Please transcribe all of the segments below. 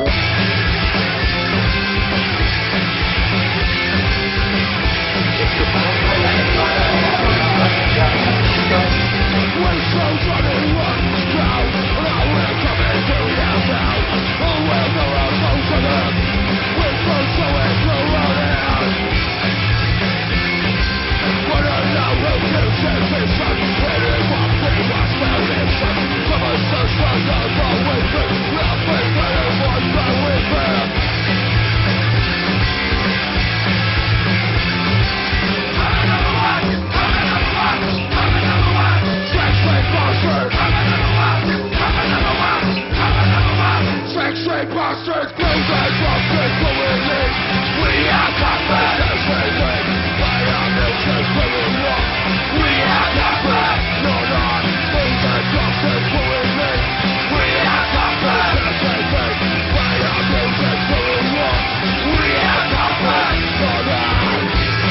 Bastards, close eyes, rock, we are combat. By our military, we are combat. No, not, move and drop and we are combat. By our military, we are combat. No, not.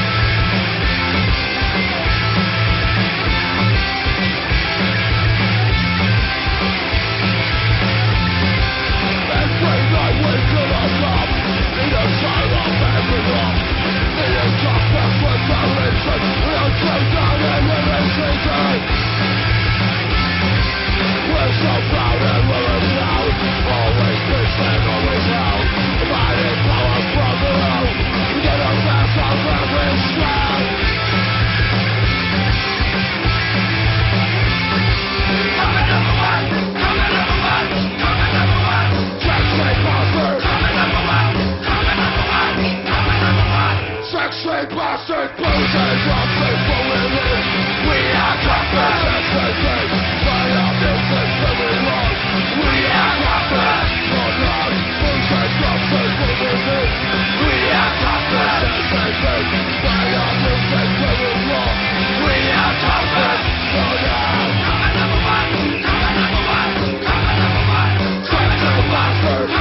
Bastard, close and drop and we are combat. By our military, we are combat. No, not, move and drop and we are combat. By our military, we are combat. No, not.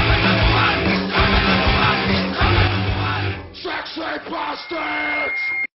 Sex bastards!